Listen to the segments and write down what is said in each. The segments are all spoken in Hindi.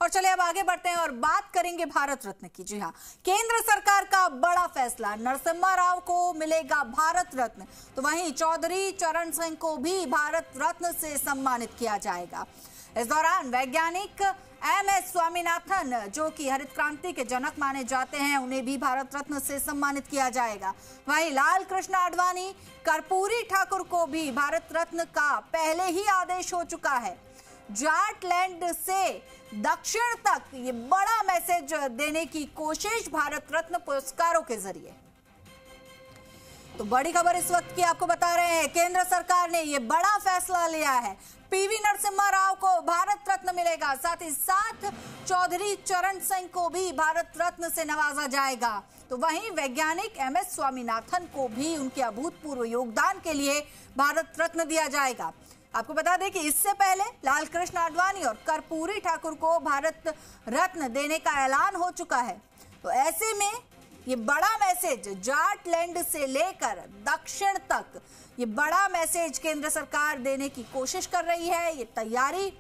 और चले अब आगे बढ़ते हैं और बात करेंगे भारत रत्न की। जी हाँ, केंद्र सरकार का बड़ा फैसला, नरसिम्हा राव को मिलेगा भारत रत्न। तो वहीं चौधरी चरण सिंह को भी भारत रत्न से सम्मानित किया जाएगा। इस दौरान वैज्ञानिक MS स्वामीनाथन, जो कि हरित क्रांति के जनक माने जाते हैं, उन्हें भी भारत रत्न से सम्मानित किया जाएगा। वहीं लाल कृष्ण आडवाणी, कर्पूरी ठाकुर को भी भारत रत्न का पहले ही आदेश हो चुका है। जाटलैंड से दक्षिण तक ये बड़ा मैसेज देने की कोशिश भारत रत्न पुरस्कारों के जरिए। तो बड़ी खबर इस वक्त की आपको बता रहे हैं, केंद्र सरकार ने ये बड़ा फैसला लिया है। PV नरसिम्हा राव को भारत रत्न मिलेगा, साथ ही साथ चौधरी चरण सिंह को भी भारत रत्न से नवाजा जाएगा। तो वहीं वैज्ञानिक MS स्वामीनाथन को भी उनके अभूतपूर्व योगदान के लिए भारत रत्न दिया जाएगा। आपको बता दें कि इससे पहले लाल कृष्ण आडवाणी और कर्पूरी ठाकुर को भारत रत्न देने का ऐलान हो चुका है। तो ऐसे में ये बड़ा मैसेज, जाटलैंड से लेकर दक्षिण तक ये बड़ा मैसेज केंद्र सरकार देने की कोशिश कर रही है। ये तैयारी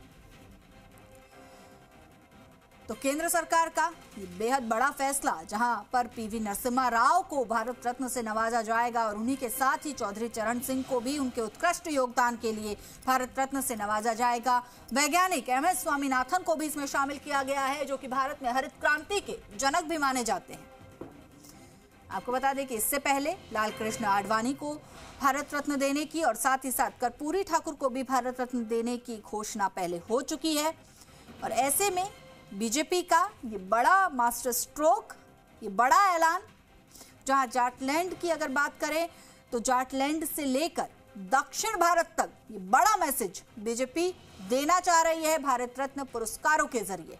तो केंद्र सरकार का ये बेहद बड़ा फैसला, जहां पर PV नरसिम्हा राव को भारत रत्न से नवाजा जाएगा और उन्हीं के साथ ही चौधरी चरण सिंह को भी उनके उत्कृष्ट योगदान के लिए भारत रत्न से नवाजा जाएगा। वैज्ञानिक MS स्वामीनाथन को भी इसमें शामिल किया गया है, जो कि भारत में हरित क्रांति के जनक भी माने जाते हैं। आपको बता दें कि इससे पहले लाल कृष्ण आडवाणी को भारत रत्न देने की और साथ ही साथ कर्पूरी ठाकुर को भी भारत रत्न देने की घोषणा पहले हो चुकी है। और ऐसे में बीजेपी का ये बड़ा मास्टर स्ट्रोक, ये बड़ा ऐलान, जहां जाटलैंड की अगर बात करें तो जाटलैंड से लेकर दक्षिण भारत तक ये बड़ा मैसेज बीजेपी देना चाह रही है भारत रत्न पुरस्कारों के जरिए।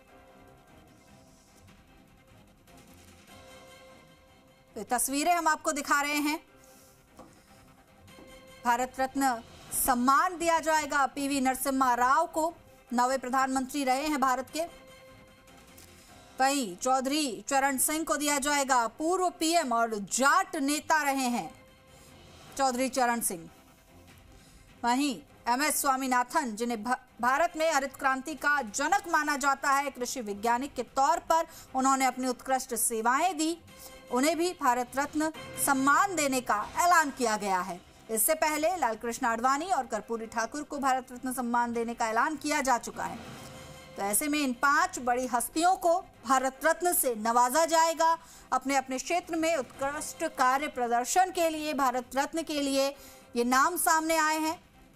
तो तस्वीरें हम आपको दिखा रहे हैं, भारत रत्न सम्मान दिया जाएगा PV नरसिम्हा राव को, नवे प्रधानमंत्री रहे हैं भारत के। वहीं चौधरी चरण सिंह को दिया जाएगा, पूर्व PM और जाट नेता रहे हैं चौधरी चरण सिंह। वहीं MS स्वामीनाथन, जिन्हें भारत में हरित क्रांति का जनक माना जाता है, कृषि वैज्ञानिक के तौर पर उन्होंने अपनी उत्कृष्ट सेवाएं दी, उन्हें भी भारत रत्न सम्मान देने का ऐलान किया गया है। इससे पहले लाल कृष्ण आडवाणी और कर्पूरी ठाकुर को भारत रत्न सम्मान देने का ऐलान किया जा चुका है। तो ऐसे में इन 5 बड़ी हस्तियों को भारत रत्न से नवाजा जाएगा। अपने अपने क्षेत्र में उत्कृष्ट कार्य प्रदर्शन के लिए भारत रत्न के लिए ये नाम सामने आए हैं,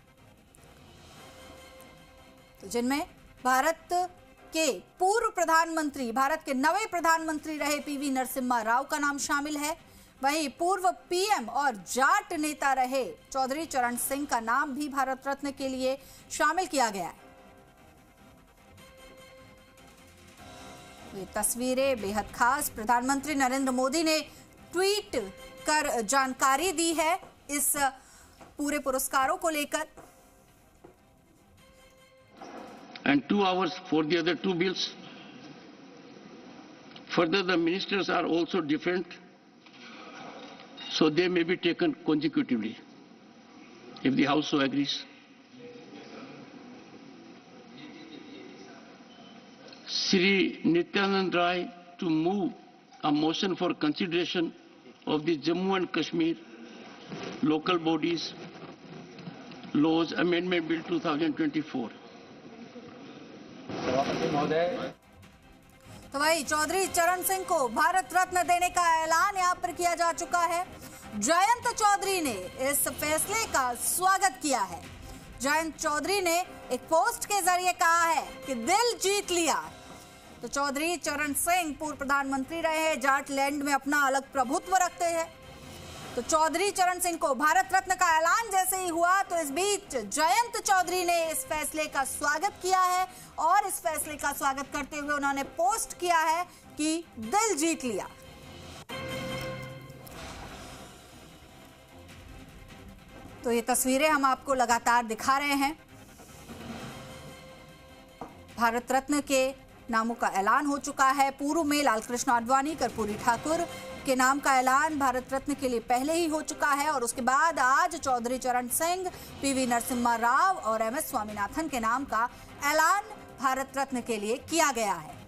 तो जिनमें भारत के पूर्व प्रधानमंत्री, भारत के नवे प्रधानमंत्री रहे PV नरसिम्हा राव का नाम शामिल है। वहीं पूर्व PM और जाट नेता रहे चौधरी चरण सिंह का नाम भी भारत रत्न के लिए शामिल किया गया है। ये तस्वीरें बेहद खास, प्रधानमंत्री नरेंद्र मोदी ने ट्वीट कर जानकारी दी है इस पूरे पुरस्कारों को लेकर। And 2 hours for the other 2 bills. Further, the ministers are also different, so they may be taken consecutively, if the House so agrees. Shri Nityanand Rai to move a motion for consideration of the Jammu and Kashmir Local Bodies Laws Amendment Bill 2024. तो वही चौधरी चरण सिंह को भारत रत्न देने का ऐलान यहां पर किया जा चुका है। जयंत चौधरी ने इस फैसले का स्वागत किया है। जयंत चौधरी ने एक पोस्ट के जरिए कहा है कि दिल जीत लिया। तो चौधरी चरण सिंह पूर्व प्रधानमंत्री रहे हैं, जाटलैंड में अपना अलग प्रभुत्व रखते हैं। तो चौधरी चरण सिंह को भारत रत्न का ऐलान जैसे ही हुआ, तो इस बीच जयंत चौधरी ने इस फैसले का स्वागत किया है और इस फैसले का स्वागत करते हुए उन्होंने पोस्ट किया है कि दिल जीत लिया। तो ये तस्वीरें हम आपको लगातार दिखा रहे हैं। भारत रत्न के नामों का ऐलान हो चुका है। पूर्व में लाल कृष्ण आडवाणी, कर्पूरी ठाकुर के नाम का ऐलान भारत रत्न के लिए पहले ही हो चुका है और उसके बाद आज चौधरी चरण सिंह, PV नरसिम्हा राव और MS स्वामीनाथन के नाम का ऐलान भारत रत्न के लिए किया गया है।